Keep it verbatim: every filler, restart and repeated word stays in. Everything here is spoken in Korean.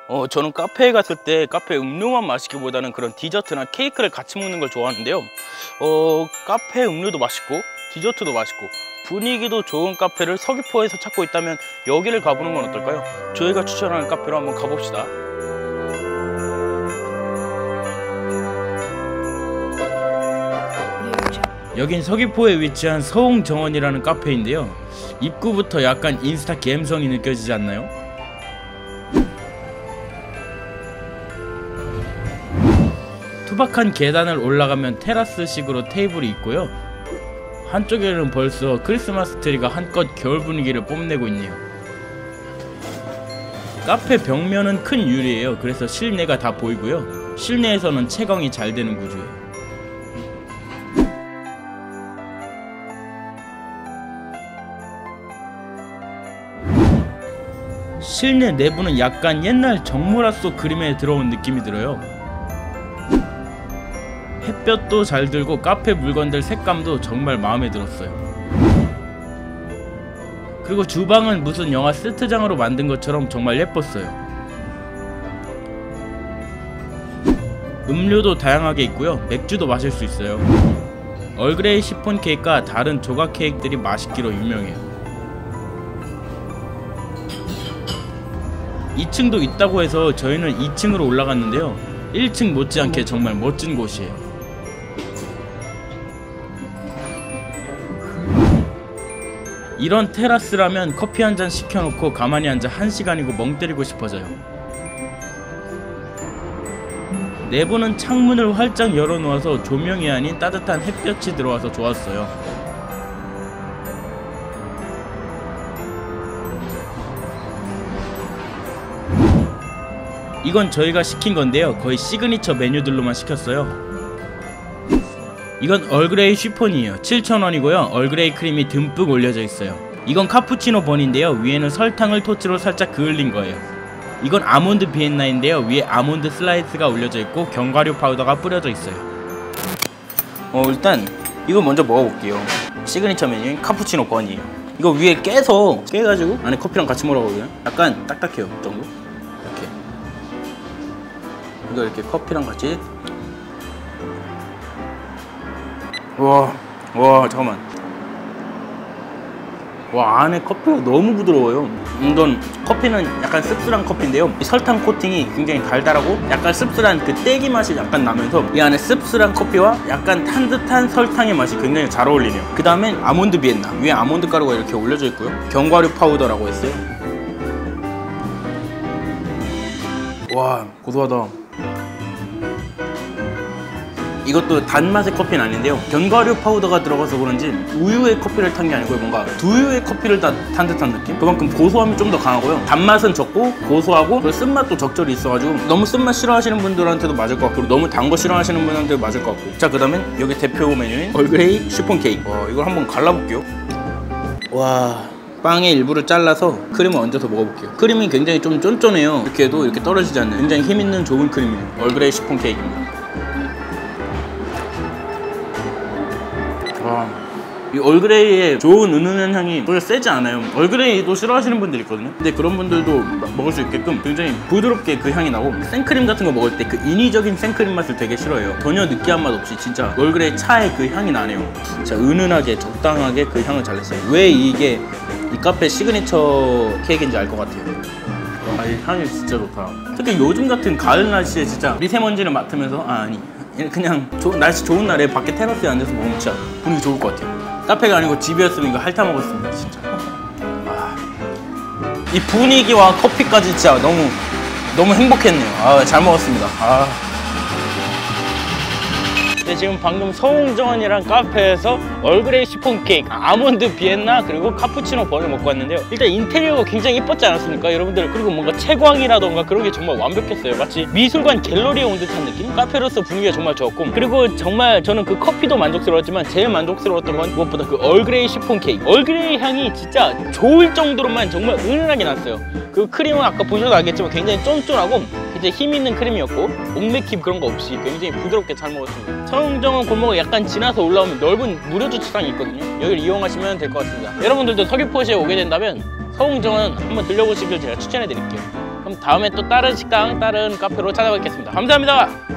어, 저는 카페에 갔을 때 카페 음료만 마시기보다는 그런 디저트나 케이크를 같이 먹는 걸 좋아하는데요. 어, 카페 음료도 맛있고 디저트도 맛있고 분위기도 좋은 카페를 서귀포에서 찾고 있다면 여기를 가보는 건 어떨까요? 저희가 추천하는 카페로 한번 가봅시다. 여긴 서귀포에 위치한 서홍정원이라는 카페인데요. 입구부터 약간 인스타 감성이 느껴지지 않나요? 투박한 계단을 올라가면 테라스식으로 테이블이 있고요. 한쪽에는 벌써 크리스마스 트리가 한껏 겨울 분위기를 뽐내고 있네요. 카페 벽면은 큰 유리예요. 그래서 실내가 다 보이고요. 실내에서는 채광이 잘 되는 구조예요. 실내 내부는 약간 옛날 정모라 속 그림에 들어온 느낌이 들어요. 햇볕도 잘 들고 카페 물건들 색감도 정말 마음에 들었어요. 그리고 주방은 무슨 영화 세트장으로 만든 것처럼 정말 예뻤어요. 음료도 다양하게 있고요. 맥주도 마실 수 있어요. 얼그레이 시폰 케이크와 다른 조각 케이크들이 맛있기로 유명해요. 이 층도 있다고 해서 저희는 이 층으로 올라갔는데요. 일 층 못지않게 정말 멋진 곳이에요. 이런 테라스라면 커피 한 잔 시켜놓고 가만히 앉아 한 시간이고 멍 때리고 싶어져요. 내부는 창문을 활짝 열어놓아서 조명이 아닌 따뜻한 햇볕이 들어와서 좋았어요. 이건 저희가 시킨 건데요. 거의 시그니처 메뉴들로만 시켰어요. 이건 얼그레이 쉬폰이에요. 칠천 원이고요. 얼그레이 크림이 듬뿍 올려져 있어요. 이건 카푸치노 번인데요. 위에는 설탕을 토치로 살짝 그을린 거예요. 이건 아몬드 비엔나인데요. 위에 아몬드 슬라이스가 올려져 있고 견과류 파우더가 뿌려져 있어요. 어 일단 이거 먼저 먹어볼게요. 시그니처 메뉴인 카푸치노 번이에요. 이거 위에 깨서 깨가지고 안에 커피랑 같이 먹어보거든요. 약간 딱딱해요. 이 정도? 이렇게 이거 이렇게 커피랑 같이. 와, 와 잠깐만. 와 안에 커피가 너무 부드러워요. 이건 커피는 약간 씁쓸한 커피인데요. 이 설탕 코팅이 굉장히 달달하고 약간 씁쓸한 그 딸기 맛이 약간 나면서 이 안에 씁쓸한 커피와 약간 탄 듯한 설탕의 맛이 굉장히 잘 어울리네요. 그 다음에 아몬드 비엔나 위에 아몬드 가루가 이렇게 올려져 있고요. 견과류 파우더라고 했어요. 와 고소하다. 이것도 단맛의 커피는 아닌데요. 견과류 파우더가 들어가서 그런지 우유의 커피를 탄 게 아니고 뭔가 두유의 커피를 다 탄 듯한 느낌? 그만큼 고소함이 좀 더 강하고요. 단맛은 적고 고소하고 그리고 쓴맛도 적절히 있어가지고 너무 쓴맛 싫어하시는 분들한테도 맞을 것 같고 너무 단 거 싫어하시는 분한테도 맞을 것 같고. 자 그 다음엔 여기 대표 메뉴인 얼그레이 쉬폰 케이크. 와 이걸 한번 갈라볼게요. 와 빵의 일부를 잘라서 크림을 얹어서 먹어볼게요. 크림이 굉장히 좀 쫀쫀해요. 이렇게 해도 이렇게 떨어지지 않는 굉장히 힘있는 좋은 크림이에요. 얼그레이 쉬폰 케이크입니다. 와, 이 얼그레이의 좋은 은은한 향이 그렇게 세지 않아요. 얼그레이도 싫어하시는 분들 있거든요. 근데 그런 분들도 먹을 수 있게끔 굉장히 부드럽게 그 향이 나고 생크림 같은 거 먹을 때 그 인위적인 생크림 맛을 되게 싫어해요. 전혀 느끼한 맛 없이 진짜 얼그레이 차의 그 향이 나네요. 진짜 은은하게 적당하게 그 향을 잘 냈어요. 왜 이게 이 카페 시그니처 케이크인지 알 것 같아요. 와, 이 향이 진짜 좋다. 특히 요즘 같은 가을 날씨에 진짜 미세먼지를 맡으면서 아, 아니 그냥 조, 날씨 좋은 날에 밖에 테라스에 앉아서 먹으면 진짜 분위기 좋을 것 같아요. 카페가 아니고 집이었으면 이거 핥아 먹었습니다 진짜. 아, 이 분위기와 커피까지 진짜 너무 너무 행복했네요. 아, 잘 먹었습니다. 아. 네, 지금 방금 서홍정원이란 카페에서 얼그레이 시폰 케이크, 아몬드 비엔나 그리고 카푸치노 번을 먹고 왔는데요. 일단 인테리어가 굉장히 예뻤지 않았습니까 여러분들? 그리고 뭔가 채광이라던가 그런 게 정말 완벽했어요. 마치 미술관 갤러리에 온 듯한 느낌? 카페로서 분위기가 정말 좋았고, 그리고 정말 저는 그 커피도 만족스러웠지만 제일 만족스러웠던 건 무엇보다 그 얼그레이 시폰 케이크. 얼그레이 향이 진짜 좋을 정도로만 정말 은은하게 났어요. 그 크림은 아까 보셔도 알겠지만 굉장히 쫀쫀하고 굉장히 힘있는 크림이었고 옥맥힘 그런 거 없이 굉장히 부드럽게 잘 먹었습니다. 서홍정원 골목을 약간 지나서 올라오면 넓은 무료 주차장이 있거든요. 여기를 이용하시면 될 것 같습니다. 여러분들도 서귀포시에 오게 된다면 서홍정원 한번 들려보시길 제가 추천해 드릴게요. 그럼 다음에 또 다른 식당, 다른 카페로 찾아뵙겠습니다. 감사합니다.